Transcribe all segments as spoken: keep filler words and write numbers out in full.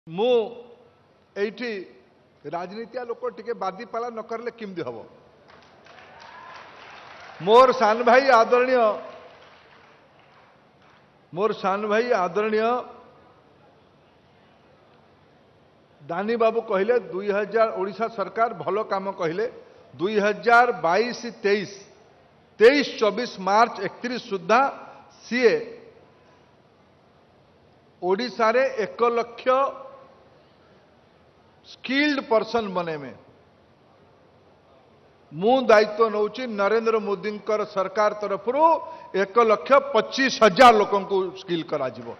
मु एठी राजनीतिया लोक टिके बादी पाला न करले किमदी हबो। मोर सान भाई आदरणीय मोर सान भाई आदरणीय दानी बाबू कहले दुई हजार ओडिशा सरकार भलो काम कहले दुई हजार बाईस तेईस तेईस चौबीस मार्च एकतीस सुधा सीए ओडिशा रे एक लक्ष स्किल्ड पर्सन बने में मु दायित्व नौची नरेंद्र मोदी सरकार तरफ एक लक्ष पच्चीस हजार लोक स्किल करा जिवो,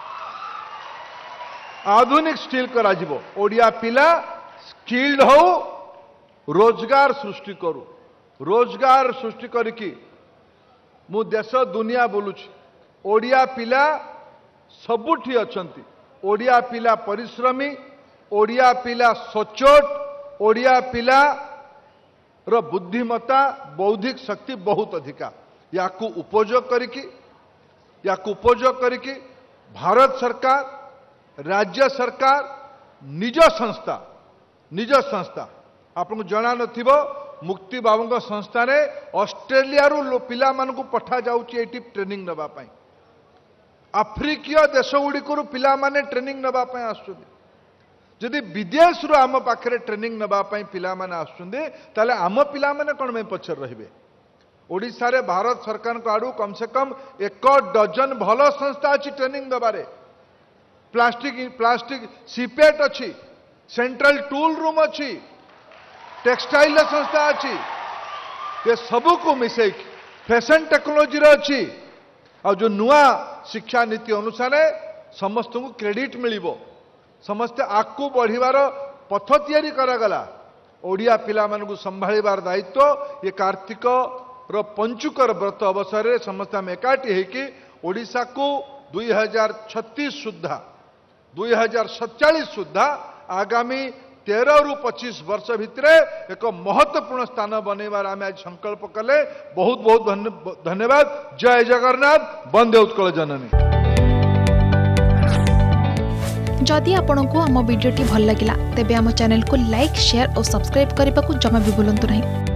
आधुनिक स्किल करा जिवो। ओडिया पिला स्किल्ड हो रोजगार सृष्टि करू रोजगार सृष्टि करिकी मु देश दुनिया बोलुची। ओडिया पिला सबुठी अछंती। ओडिया पिला परिश्रमी, ओडिया पिला सचोट, ओडिया पिला रो बुद्धिमत्ता बौद्धिक शक्ति बहुत अधिका। याकू उपयोग करिकी याकू उपयोग करिकी भारत सरकार राज्य सरकार निज संस्था निज संस्था आपको जना नथिबो मुक्ति बाबू संस्था ने ऑस्ट्रेलिया रु पिला मानकू पठा जाउची एटी ट्रेनिंग नबा पई। आफ्रिकीय देश गुड़िक पिला माने ट्रेनिंग नबा पई आसुछथि। जदि विदेश रु आम पाखरे ट्रेनिंग नबा पई पिला माने आसुछथि ताले आम पिला माने कोन में पछर रहिबे। ओडिशा रे भारत सरकार को आडू कम से कम एक डजन भलो संस्था अछि ट्रेनिंग दबारे। प्लास्टिक प्लास्टिक सीपेट अछि, सेंट्रल टूल रूम अछि, टेक्सटाइल संस्था अछि। ये सबू को मिसे फैशन टेक्नोलॉजी अच्छी और जो नुआ शिक्षा नीति अनुसार समस्त को क्रेडिट मिलिबो, समस्ते आगू बढ़िबार पथ तैयारी करागला। ओडिया पिला मानकू संभाळिबार दायित्व ये कार्तिक रो पंचुकर व्रत अवसर रे समस्त आम एकाठी होइकी ओडिशा को दुई हजार छत्तीस सुधा दुई हजार सत्तालीस सुधा आगामी तेरह रु पच्चीस वर्ष भितर एक महत्वपूर्ण स्थान बनइबार आम आज संकल्प कले। बहुत बहुत धन्यवाद। जय जगन्नाथ। वंदे उत्कल जननी। जदि आपंक आम भिडी भल लगा तेब आम चैनल को लाइक शेयर और सब्सक्राइब करने को जमा भी भूलु नहीं।